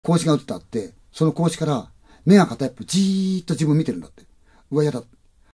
格子が映ってあって、その格子から目が片一方じーっと自分見てるんだって。うわ、やだ。